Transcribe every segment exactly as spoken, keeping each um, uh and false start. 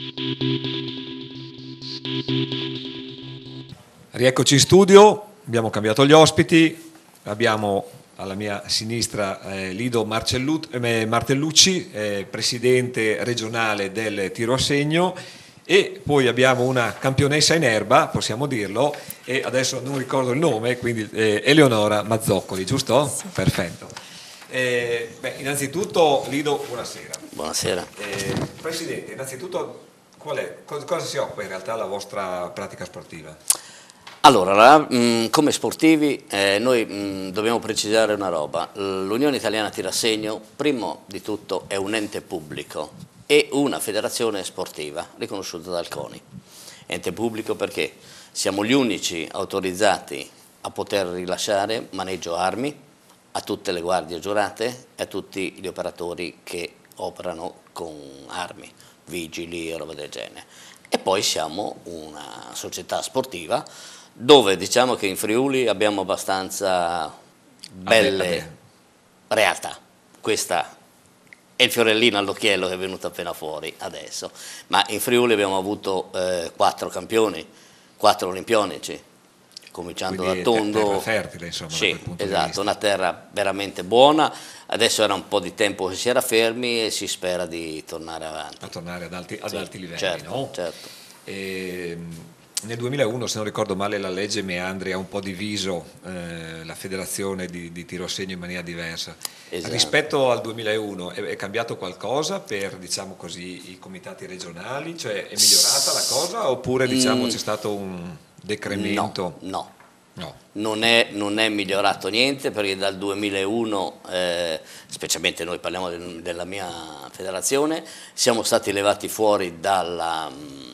Rieccoci in studio, abbiamo cambiato gli ospiti, abbiamo alla mia sinistra eh, Lido Marcellu- eh, Martellucci, eh, presidente regionale del tiro a segno, e poi abbiamo una campionessa in erba, possiamo dirlo, e adesso non ricordo il nome, quindi eh, Eleonora Mazzoccoli, giusto? Sì. Perfetto. Eh, beh, innanzitutto Lido, buonasera. Buonasera. Eh, Presidente, innanzitutto qual è, cosa, cosa si occupa in realtà la vostra pratica sportiva? Allora, mh, come sportivi eh, noi mh, dobbiamo precisare una roba. L'Unione Italiana Tiro a Segno, primo di tutto, è un ente pubblico e una federazione sportiva riconosciuta dal CONI. Ente pubblico perché siamo gli unici autorizzati a poter rilasciare maneggio armi a tutte le guardie giurate e a tutti gli operatori che operano con armi, vigili e roba del genere. E poi siamo una società sportiva dove diciamo che in Friuli abbiamo abbastanza belle realtà. Questa è il fiorellino all'occhiello che è venuto appena fuori adesso, ma in Friuli abbiamo avuto eh, quattro campioni, quattro olimpionici, cominciando Quindi da Tondo. Terra fertile, insomma, sì, da quel punto esatto, di vista. Una terra veramente buona. Adesso era un po' di tempo che si era fermi e si spera di tornare avanti. A tornare ad alti, ad sì, alti livelli, certo, no? certo. E, nel duemilauno, se non ricordo male, la legge Meandri ha un po' diviso eh, la federazione di, di tiro a segno in maniera diversa. Esatto. Rispetto al duemilauno è, è cambiato qualcosa per, diciamo così, i comitati regionali? Cioè è migliorata la cosa oppure diciamo, Mm, c'è stato un decremento? No, no. No. Non è, non è migliorato niente perché dal duemilauno, eh, specialmente noi parliamo del, della mia federazione, siamo stati levati fuori dalla,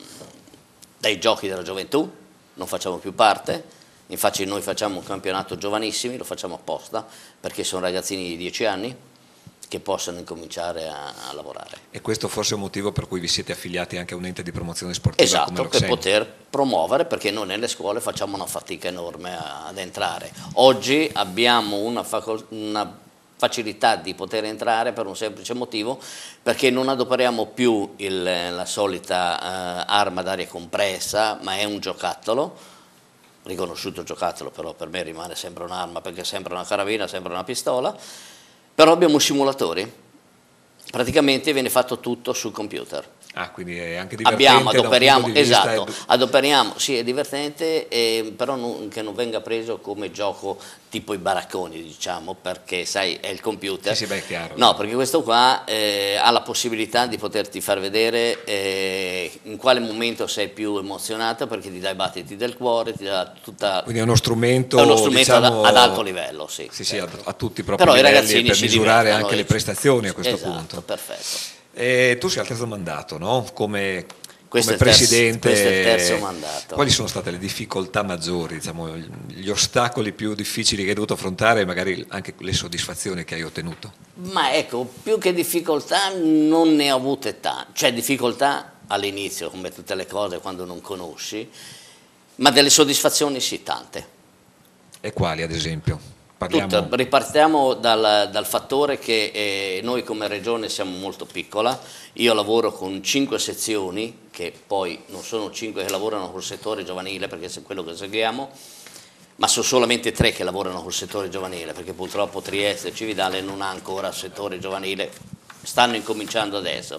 dai giochi della gioventù, non facciamo più parte, infatti noi facciamo un campionato giovanissimi, lo facciamo apposta perché sono ragazzini di dieci anni che possano incominciare a, a lavorare. E questo forse è un motivo per cui vi siete affiliati anche a un ente di promozione sportiva? Esatto, come per poter promuovere, perché noi nelle scuole facciamo una fatica enorme a, ad entrare. Oggi abbiamo una, una facilità di poter entrare per un semplice motivo, perché non adoperiamo più il, la solita eh, arma d'aria compressa, ma è un giocattolo, riconosciuto giocattolo, però per me rimane sempre un'arma, perché è sempre una carabina, sempre una pistola. Però abbiamo simulatori, praticamente viene fatto tutto sul computer. Ah, quindi è anche divertente. Abbiamo, adoperiamo, esatto, adoperiamo, sì, è divertente, eh, però non, che non venga preso come gioco tipo i baracconi, diciamo, perché sai, è il computer. Sì, sì, beh, è chiaro. No, perché questo qua eh, ha la possibilità di poterti far vedere eh, in quale momento sei più emozionato, perché ti dà i battiti del cuore, ti dà tutta... Quindi è uno strumento, è uno strumento diciamo, ad, ad alto livello, sì. Sì, certo. sì, a, a tutti i propri però livelli, i ragazzini per si misurare divertono, anche le prestazioni a questo esatto, punto. Perfetto. E tu sei al terzo mandato, no? Come, questo come è terzo, presidente, questo è il terzo mandato. Quali sono state le difficoltà maggiori, diciamo, gli ostacoli più difficili che hai dovuto affrontare e magari anche le soddisfazioni che hai ottenuto? Ma ecco, più che difficoltà non ne ho avute tante, cioè difficoltà all'inizio, come tutte le cose quando non conosci, ma delle soddisfazioni sì, tante. E quali ad esempio? Parliamo... Tutte. Ripartiamo dal, dal fattore che eh, noi come regione siamo molto piccola, io lavoro con cinque sezioni, che poi non sono cinque che lavorano col settore giovanile, perché è quello che seguiamo, ma sono solamente tre che lavorano col settore giovanile, perché purtroppo Trieste e Cividale non ha ancora settore giovanile, stanno incominciando adesso.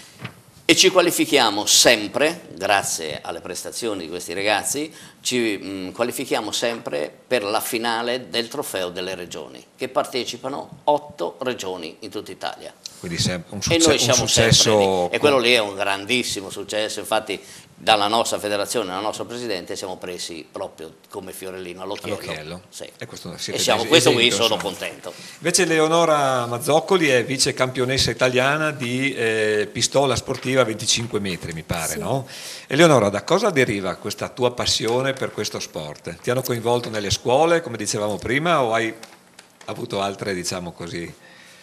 E ci qualifichiamo sempre, grazie alle prestazioni di questi ragazzi, ci mh, qualifichiamo sempre per la finale del trofeo delle regioni, che partecipano otto regioni in tutta Italia. Quindi un, succe- e noi siamo un successo... sempre lì. E quello lì è un grandissimo successo, infatti dalla nostra federazione, dalla nostra presidente, siamo presi proprio come fiorellino all'occhiello. Sì. E, questo, e siamo, questo esempio, qui sono insomma. contento. Invece Eleonora Mazzoccoli è vice campionessa italiana di eh, pistola sportiva a venticinque metri, mi pare, sì. No? Eleonora, da cosa deriva questa tua passione per questo sport? Ti hanno coinvolto nelle scuole, come dicevamo prima, o hai avuto altre, diciamo così...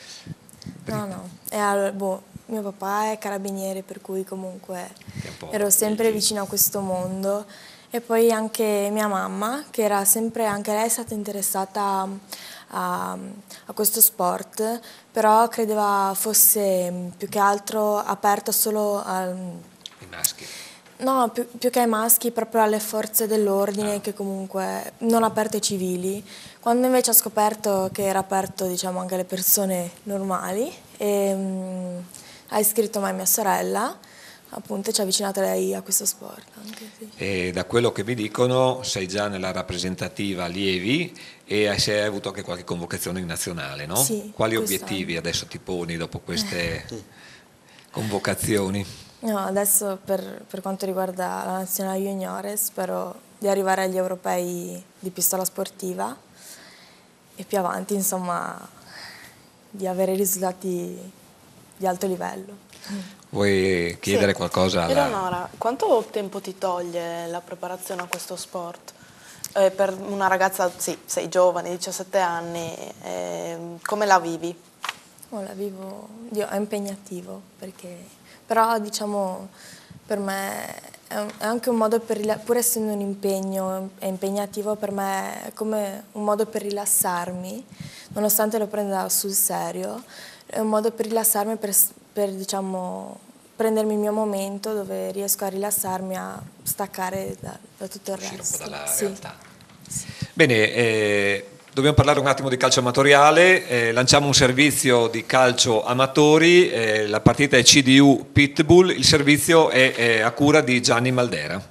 No, no, è, boh, mio papà è carabiniere, per cui comunque ero sempre vicino a questo mondo, e poi anche mia mamma, che era sempre, anche lei è stata interessata a, a questo sport, però credeva fosse più che altro aperta solo al, I maschi? No, più, più che ai maschi, proprio alle forze dell'ordine, ah. che comunque non aperte ai civili. Quando invece ho scoperto che era aperto, diciamo, anche alle persone normali, e, um, ha iscritto me e mia sorella, appunto ci ha avvicinato lei a questo sport. Anche, sì. E da quello che mi dicono sei già nella rappresentativa allievi e hai avuto anche qualche convocazione in nazionale, no? Sì, quali obiettivi adesso ti poni dopo queste convocazioni? No, adesso per, per quanto riguarda la nazionale juniore spero di arrivare agli europei di pistola sportiva e più avanti, insomma, di avere risultati di alto livello. Vuoi chiedere sì. qualcosa alla... Eleonora, quanto tempo ti toglie la preparazione a questo sport? Eh, per una ragazza, sì, sei giovane, diciassette anni, eh, come la vivi? Oh, la vivo, Dio, è impegnativo, perché, però diciamo per me è, un, è anche un modo per, pur essendo un impegno, è impegnativo per me, è come un modo per rilassarmi, nonostante lo prenda sul serio, è un modo per rilassarmi, per, per diciamo, prendermi il mio momento dove riesco a rilassarmi, a staccare da, da tutto il resto. Uscire un po' dalla sì. realtà. Sì. Bene, eh, dobbiamo parlare un attimo di calcio amatoriale, eh, lanciamo un servizio di calcio amatori, eh, la partita è C D U Pitbull, il servizio è, è a cura di Gianni Maldera.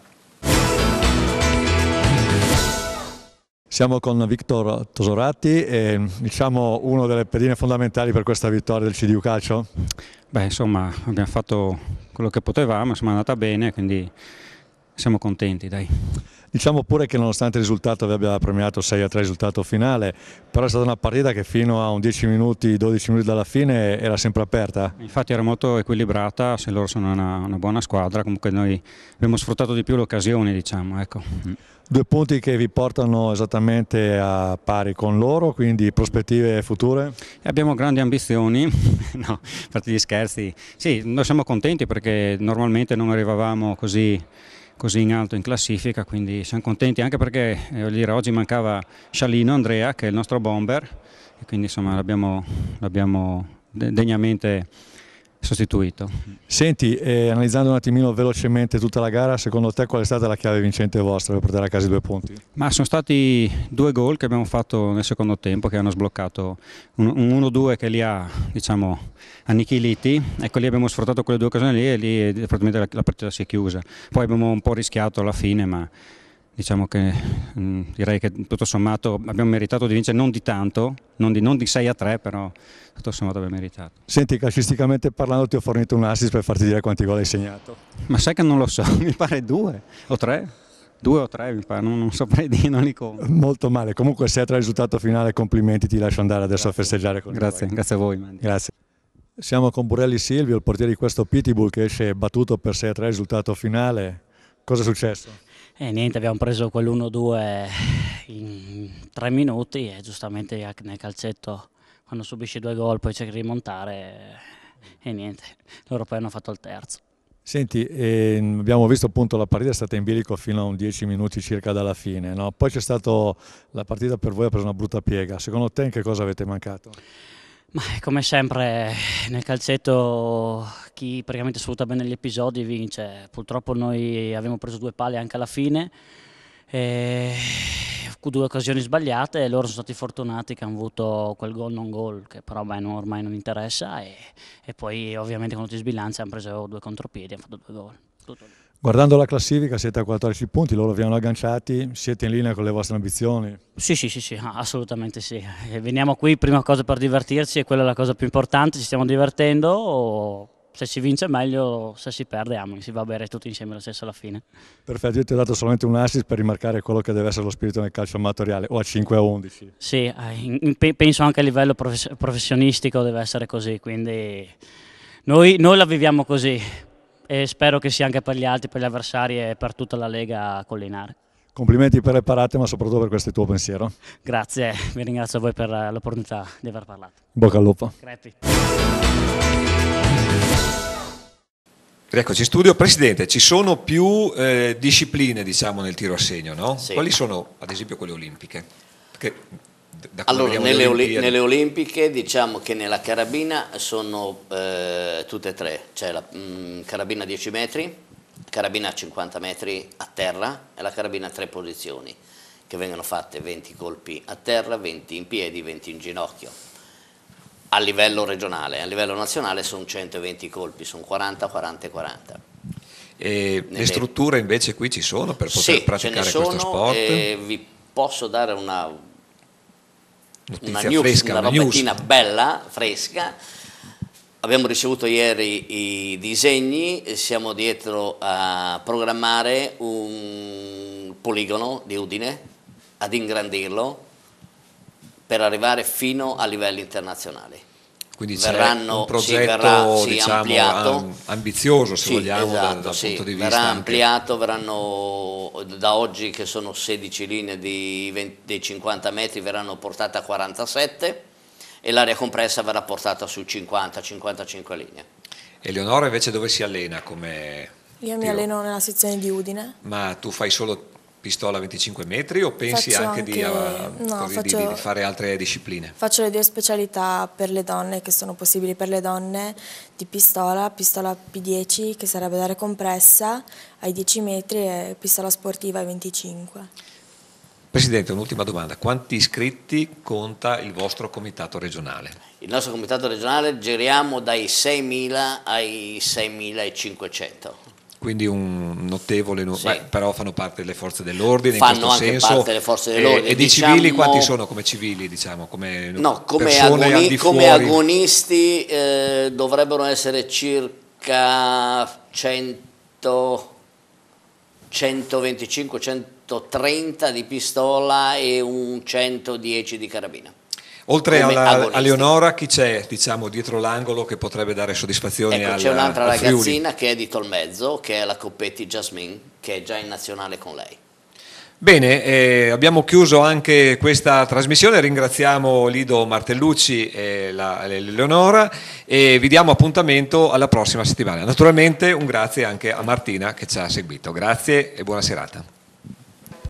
Siamo con Victor Tosorati, e, diciamo una delle pedine fondamentali per questa vittoria del C D U Calcio? Beh, insomma, abbiamo fatto quello che potevamo, insomma è andata bene, quindi siamo contenti, dai. Diciamo pure che nonostante il risultato vi abbia premiato sei a tre risultato finale, però è stata una partita che fino a un dieci minuti, dodici minuti dalla fine era sempre aperta. Infatti era molto equilibrata, se loro sono una, una buona squadra, comunque noi abbiamo sfruttato di più le occasioni, diciamo, ecco. Due punti che vi portano esattamente a pari con loro, quindi prospettive future? E abbiamo grandi ambizioni, no, a parte gli scherzi. Sì, noi siamo contenti perché normalmente non arrivavamo così, così in alto in classifica, quindi siamo contenti anche perché eh, voglio dire, oggi mancava Scialino Andrea, che è il nostro bomber, e quindi insomma l'abbiamo degnamente sostituito. Senti, eh, analizzando un attimino velocemente tutta la gara, secondo te qual è stata la chiave vincente vostra per portare a casa i due punti? Ma sono stati due gol che abbiamo fatto nel secondo tempo che hanno sbloccato un uno due che li ha, diciamo, annichiliti. Ecco, lì abbiamo sfruttato quelle due occasioni lì e lì praticamente la, la partita si è chiusa. Poi abbiamo un po' rischiato alla fine, ma diciamo che mh, direi che tutto sommato abbiamo meritato di vincere, non di tanto, non di, non di sei a tre, però tutto sommato abbiamo meritato. Senti, calcisticamente parlando ti ho fornito un assist per farti dire quanti gol hai segnato. Ma sai che non lo so, mi pare due o tre, due o tre mi pare, non, non saprei dire, non li conto. Molto male, comunque sei a tre il risultato finale, complimenti, ti lascio andare adesso grazie. a festeggiare con grazie, noi. Grazie a voi. Mandy. Grazie. Siamo con Burelli Silvio, il portiere di questo Pitbull che esce battuto per sei a tre il risultato finale. Cosa è successo? Eh, niente, abbiamo preso quell'uno due in tre minuti e giustamente nel calcetto quando subisci due gol poi c'è che rimontare e niente, loro poi hanno fatto il terzo. Senti, eh, abbiamo visto appunto la partita è stata in bilico fino a un dieci minuti circa dalla fine, no? Poi c'è stato, la partita per voi ha preso una brutta piega, secondo te in che cosa avete mancato? Ma come sempre nel calcetto chi praticamente sfrutta bene gli episodi vince, purtroppo noi abbiamo preso due pali anche alla fine, e due occasioni sbagliate e loro sono stati fortunati che hanno avuto quel gol non gol che però beh, non, ormai non interessa e, e poi ovviamente quando ti sbilanci hanno preso due contropiedi e hanno fatto due gol. Tutto. Guardando la classifica siete a quattordici punti, loro vi hanno agganciati, siete in linea con le vostre ambizioni? Sì, sì, sì, sì, assolutamente sì. E veniamo qui prima cosa per divertirci e quella è la cosa più importante, ci stiamo divertendo, o se si vince meglio, se si perde amo, si va a bere tutti insieme lo stesso alla fine. Perfetto, io ti ho dato solamente un assist per rimarcare quello che deve essere lo spirito nel calcio amatoriale, o a cinque a undici. Sì, penso anche a livello professionistico deve essere così, quindi noi, noi la viviamo così. E spero che sia anche per gli altri, per gli avversari e per tutta la Lega collinare. Complimenti per le parate, ma soprattutto per questo tuo pensiero. Grazie, vi ringrazio a voi per l'opportunità di aver parlato. Bocca al lupo. Crepi. Rieccoci in studio. Presidente, ci sono più eh, discipline diciamo nel tiro a segno, no? Sì. Quali sono ad esempio quelle olimpiche? Perché, da allora, nelle, Olimpiadi... nelle Olimpiche diciamo che nella carabina sono eh, tutte e tre, c'è la mh, carabina dieci metri, carabina a cinquanta metri a terra e la carabina a tre posizioni, che vengono fatte venti colpi a terra, venti in piedi, venti in ginocchio. A livello regionale, a livello nazionale sono centoventi colpi, sono quaranta, quaranta e quaranta. E Nelle... le strutture invece qui ci sono per poter sì, praticare ce ne sono, questo sport? E vi posso dare una, una, news, fresca, una una robettina news. bella, fresca. Abbiamo ricevuto ieri i disegni, siamo dietro a programmare un poligono di Udine, ad ingrandirlo per arrivare fino a livelli internazionali. Quindi c'è Verranno, un progetto sì, verrà, sì, diciamo, ampliato, ambizioso, se sì, vogliamo, esatto, dal, dal sì, punto di vista verrà anche... ampliato, verranno da oggi che sono sedici linee di venti, dei cinquanta metri, verranno portate a quarantasette e l'area compressa verrà portata su cinquanta cinquantacinque linee. Eleonora invece dove si allena? Come Io mi tiro? alleno nella sezione di Udine. Ma tu fai solo pistola a venticinque metri o pensi Faccio anche, di, anche- a- no, così, faccio- di, di fare altre discipline? Faccio le due specialità per le donne che sono possibili per le donne di pistola, pistola P dieci che sarebbe l'area compressa ai dieci metri e pistola sportiva ai venticinque. Presidente, un'ultima domanda. Quanti iscritti conta il vostro comitato regionale? Il nostro comitato regionale giriamo dai seimila ai seimilacinquecento. Quindi un notevole numero, Sì. beh, però fanno parte delle forze dell'ordine Fanno in questo anche senso. parte delle forze dell'ordine, E, e di diciamo- civili quanti sono come civili, diciamo, come No, come, persone al agoni- di come fuori? agonisti eh, dovrebbero essere circa cento, centoventicinque centotrenta di pistola e un centodieci di carabina. Oltre come alla, agonisti. a Leonora, chi c'è, diciamo, dietro l'angolo che potrebbe dare soddisfazione Ecco, al, c'è un'altra al Friuli? ragazzina che è di Tolmezzo, che è la Coppetti Jasmine, che è già in nazionale con lei. Bene, eh, abbiamo chiuso anche questa trasmissione, ringraziamo Lido Martellucci e la, Leonora e vi diamo appuntamento alla prossima settimana. Naturalmente un grazie anche a Martina che ci ha seguito, grazie e buona serata.